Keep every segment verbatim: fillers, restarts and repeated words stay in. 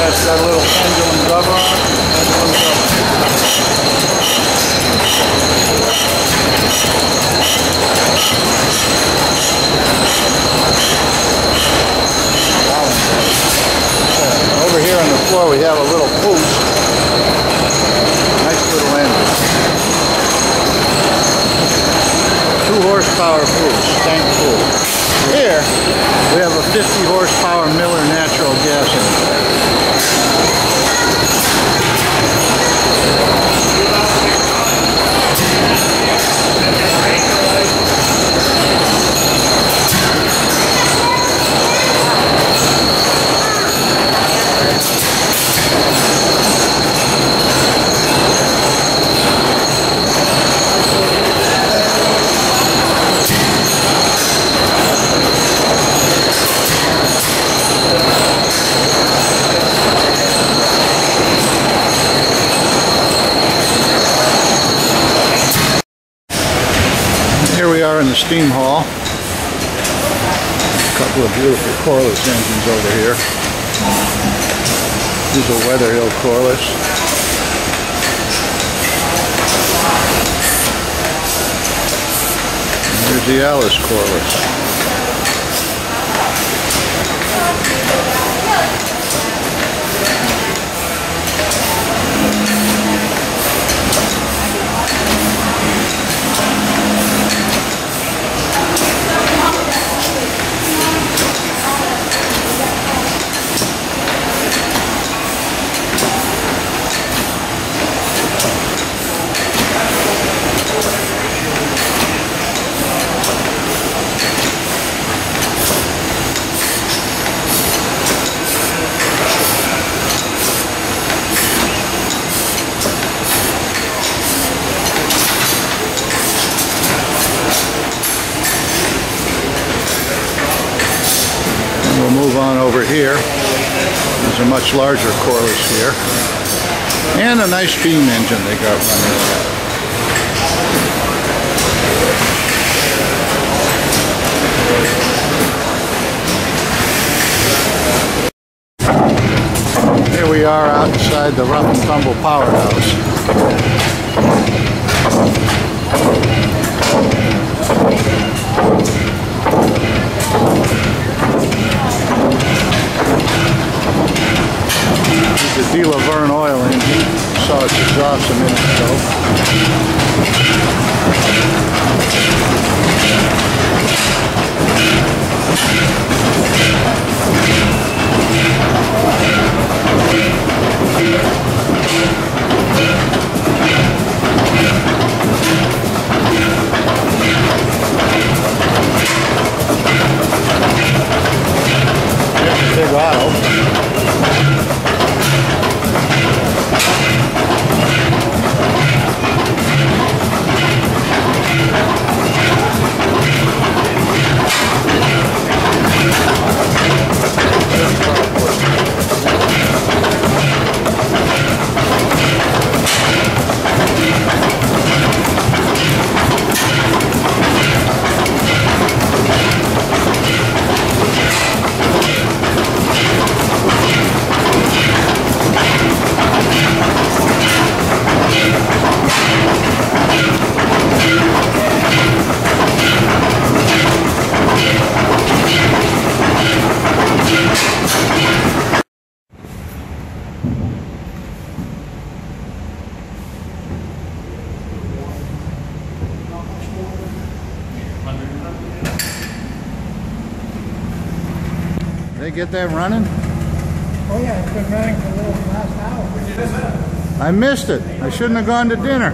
That's got a little pendulum cover on it. Pendulum cover. Over here on the floor we have a little boost. Nice little engine. Two horsepower boost, tank full. Here we have a fifty horsepower Miller natural gas engine. Here we are in the steam hall. A couple of beautiful Corliss engines over here. These are Weatherhill Corliss. And here's the Alice Corliss. We'll move on over here. There's a much larger Corliss here. And a nice beam engine they got running. Here we are outside the Rough and Tumble powerhouse. The De La Verne oil engine. Saw its exhaust a minute There's a big auto. They get that running? Oh yeah, it's been running for a little last hour. Did you miss it? I missed it. I shouldn't have gone to dinner.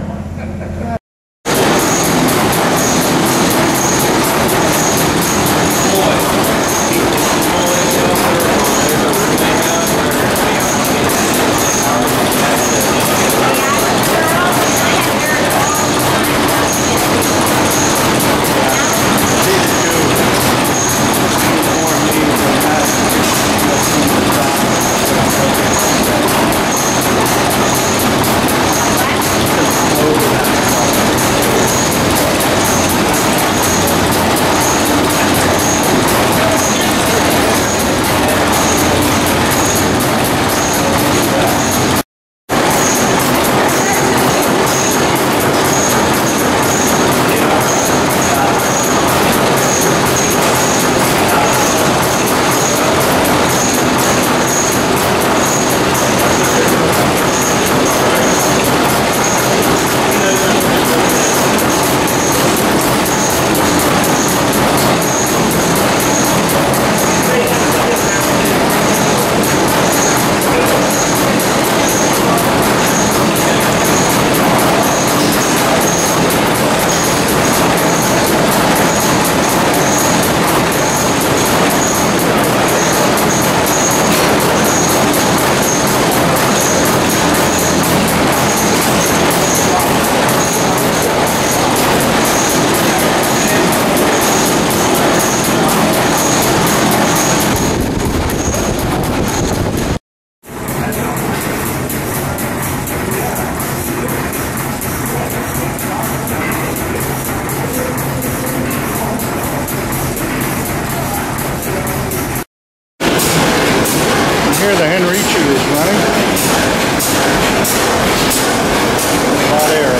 Oh. here the Henrici is running. Hot air.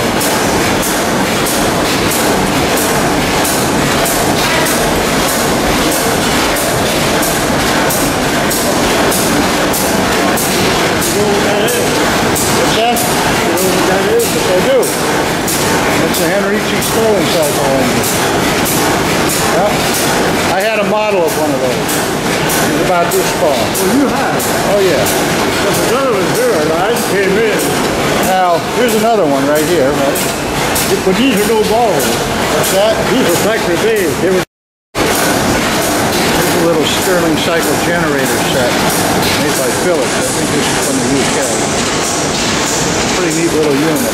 What's that? You know what that is? Yes, I do. It's a Henrici Stirling cycle engine. Yep. I had a model of one of those. It was about this tall. Well, you have. Oh, yeah. But the other was here, and I came in. Now, here's another one right here. Right? But these are no balls. What's that? These are factory made. They were Here's a little Stirling cycle generator set made by Philips. I think this is from the U K. Pretty neat little unit.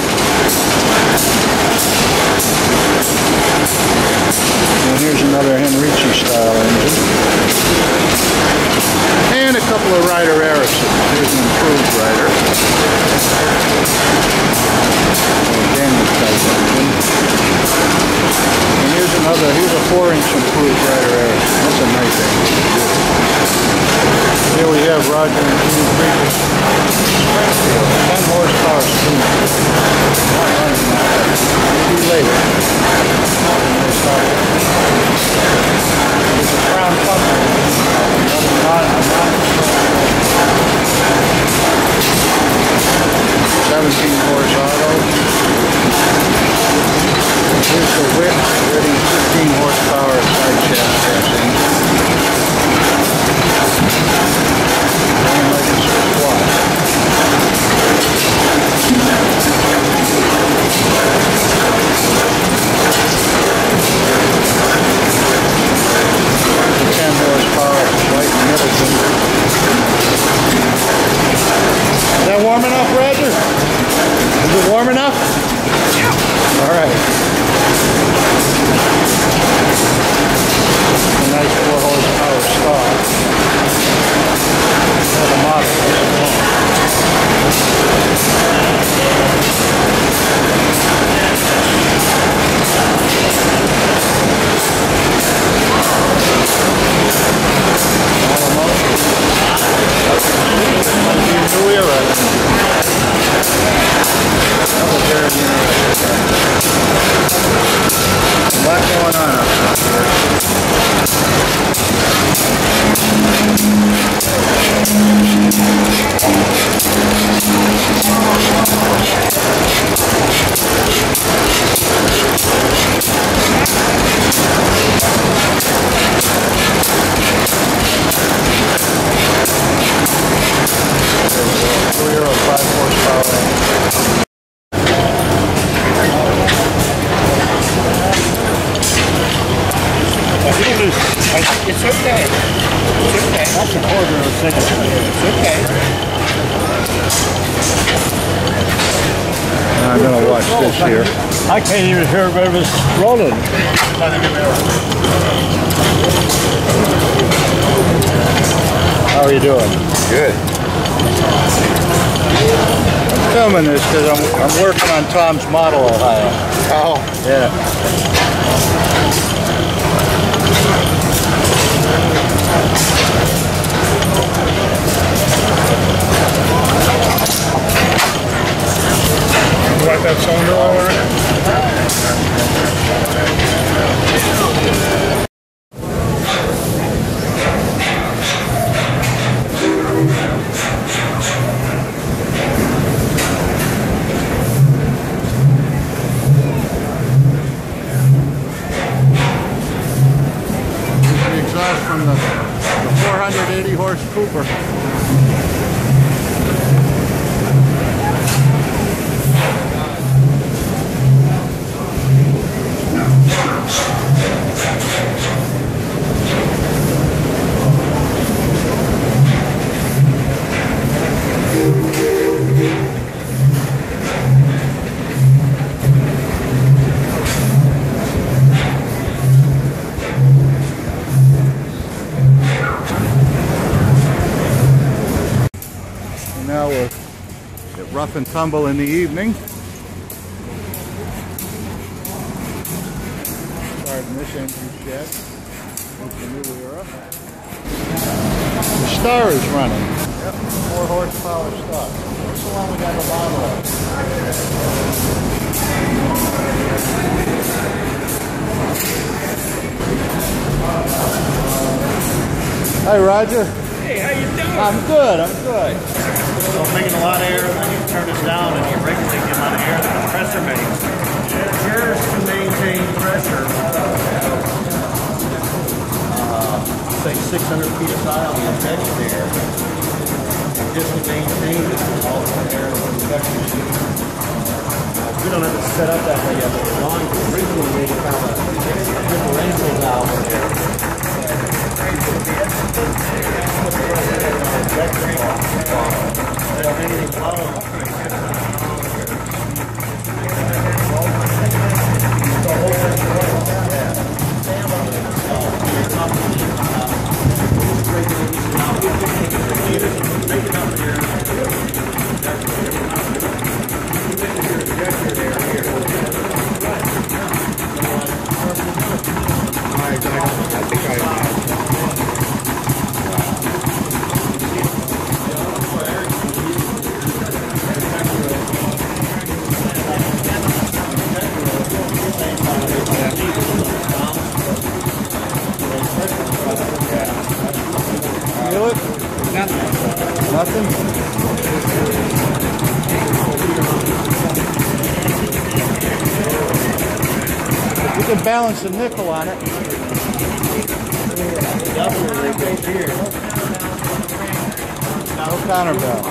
And here's another Henrici style engine. And a couple of Ryder Ericsons. Here's an improved Ryder. Daniel type engine. And here's another, here's a four inch improved Ryder Ericsson. That's a nice engine. Here we have Roger and Jimmy Creek. Springfield, ten horsepower Springfield. Not running now. Maybe later. There's a Crown Tumble. Another non, non seventeen horse auto. Here's the whip, ready fifteen horsepower side shaft gas engine. Running like it's a squat. ten horsepower White Middleton. Is that warm enough, Roger? Is it warm enough? Yeah. All right. A nice four horsepower stock. The model. New era. Double very interesting. A lot going on up here. It's okay. It's okay. That's a quarter of a second. It's okay. I'm going to watch this here. I can't even hear it was rolling. How are you doing? Good. I'm filming this because I'm, I'm working on Tom's Model, Ohio. Oh. Yeah. You want that cylinder over? The exhaust from the, the four hundred eighty horse Cooper. Now we're at Rough and Tumble in the evening. Starting this engine shed with the new era. The Star is running. Yep, four horsepower stuff. What's the one we got the model of? Hi, Roger. Hey, how you doing? I'm good, I'm good. So I'm making a lot of air, then you turn this down and you regulate the amount of air the compressor makes. Here's to maintain pressure. Uh, say six hundred P S I on the injection air. Just to maintain all the air and injection. We don't have to set up that way yet, but we're going to originally make kind of a differential valve in there. Feel it? Nothing? You can balance the nickel on it. No counterbalance.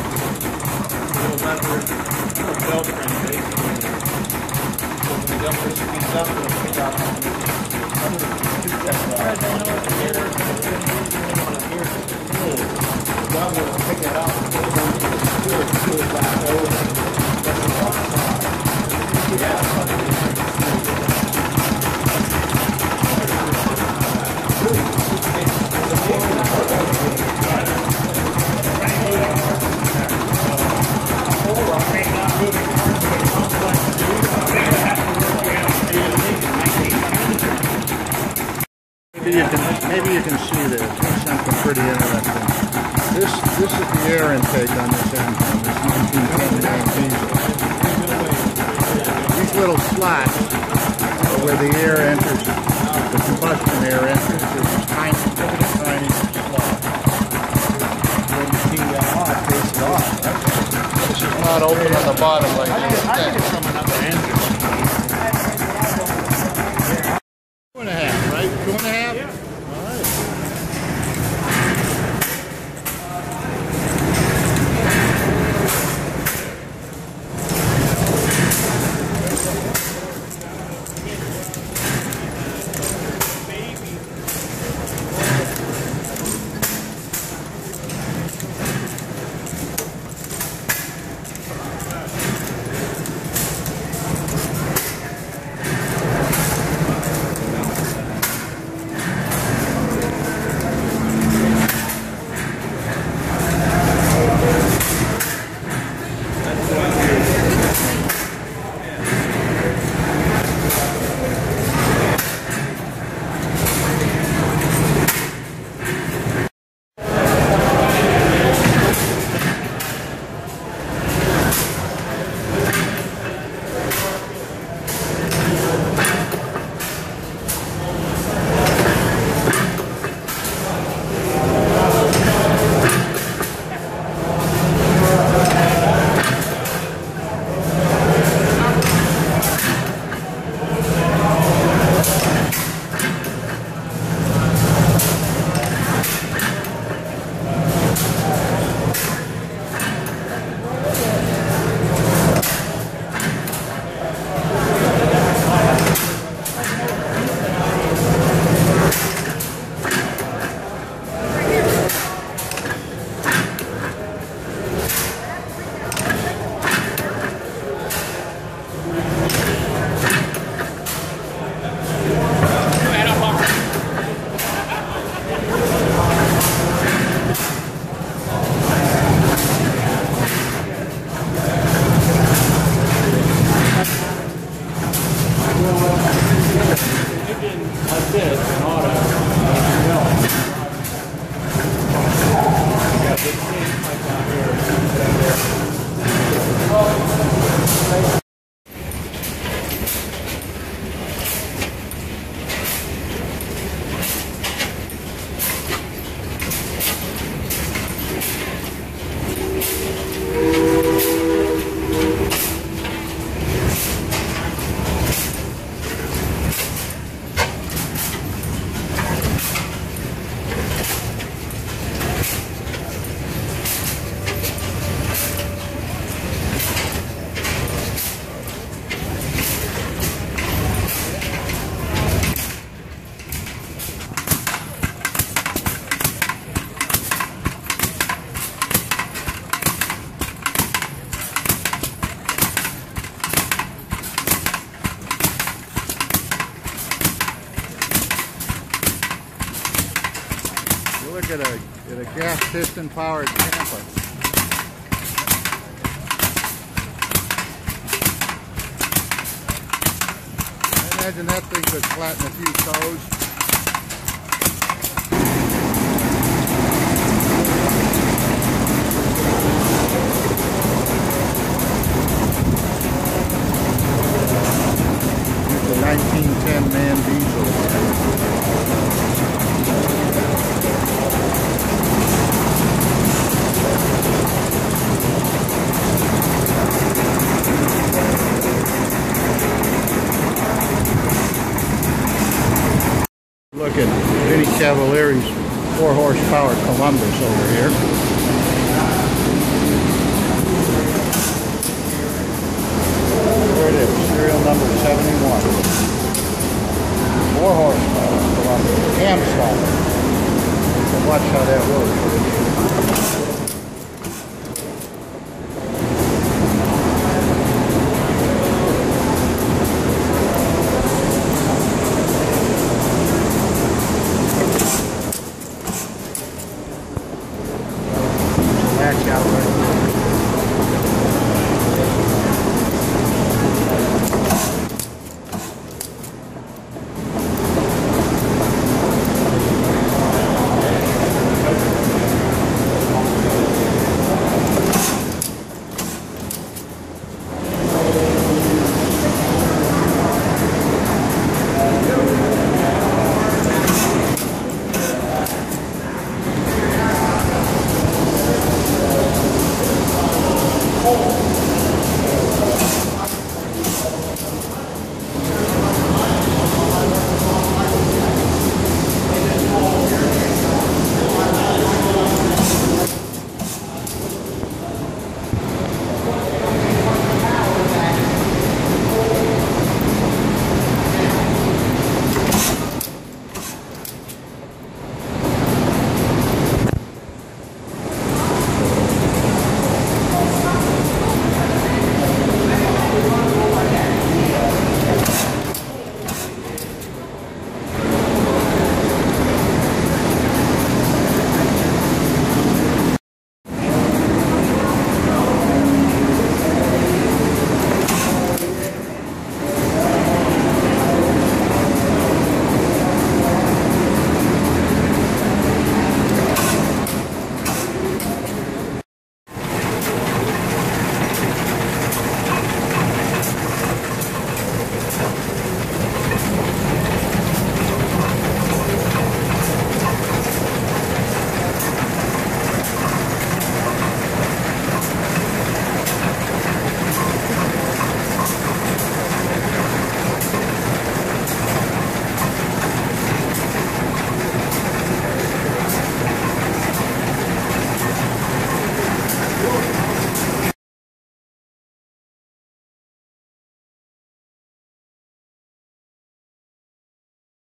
Maybe you can, maybe you can see this. There's something pretty interesting. This this is the air intake on this engine, this nineteen twenty-nine diesel. These little slots are where the air enters, the combustion air enters. There's this tiny, tiny slot. When you see that off, takes it off. This is not open on the bottom like this. I think it's from another engine. Two and a half, right? Two and a half? Yeah. All right. think at a, at a gas piston powered Tampa. I imagine that thing could flatten a few toes. It's a nineteen ten man diesel. Look at Vinny Cavalieri's four horsepower Columbus over here. There it is, serial number seventy-one. four horsepower Columbus, cam style. So watch how that works. Latch out right there.